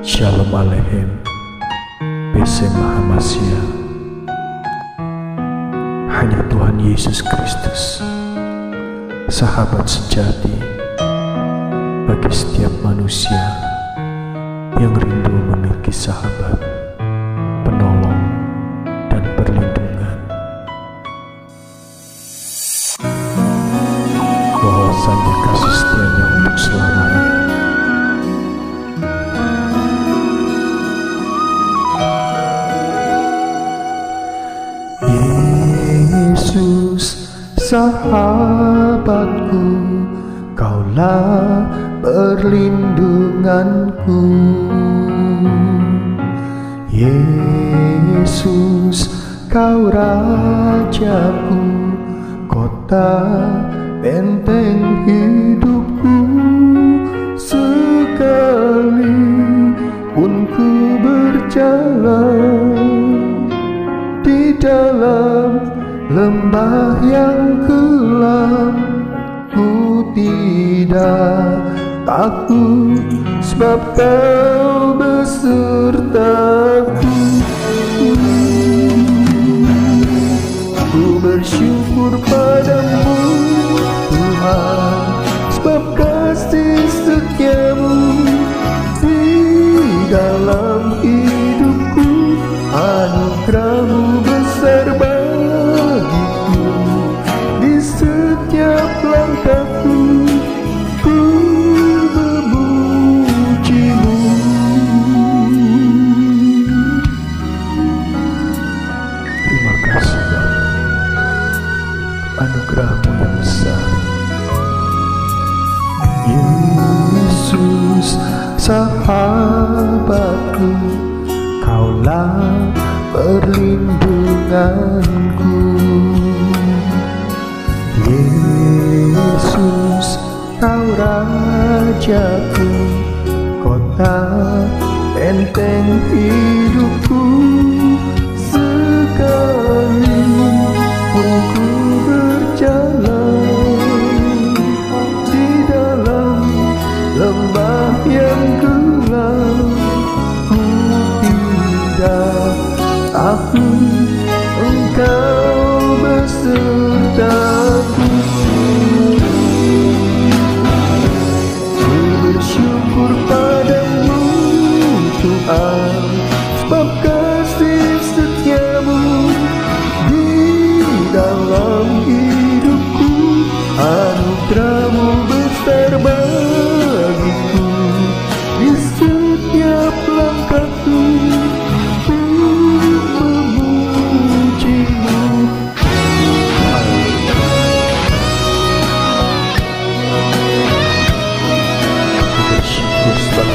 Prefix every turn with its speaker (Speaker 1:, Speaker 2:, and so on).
Speaker 1: Shalom Aleichem, Besem Mahamasya. Hanya Tuhan Yesus Kristus, sahabat sejati bagi setiap manusia yang rindu memiliki sahabat, penolong, dan perlindungan. Bahwasanya kasih setianya untuk selamanya. Yesus, sahabatku, Kaulah perlindunganku. Yesus, Kau Rajaku, kota benteng hidupku. Sekalipun ku berjalan di dalam lembah yang gelap, ku tidak takut, sebab Kau besertaku. Ku bersyukur padamu Tuhan, sebab kasih setiamu di dalam hidupku. Anugerah-Mu besar bagiku, di setiap langkahku ku memuji-Mu. Terima kasih Bapa, anugerah-Mu yang besar. Yesus, sahabatku, Kaulah perlindunganku. Yesus, Kau Rajaku, kota benteng hidupku. Sekalipun ku berjalan di dalam lembah yang gelap, ku tidak takut, Engkau besertaku. Ku bersyukur padamu Tuhan, sebab kasih setiamu di dalam hidupku. Anugerah-Mu besar bagiku, di setiap langkahku ku memuji-Mu. Aku bersyukur sebab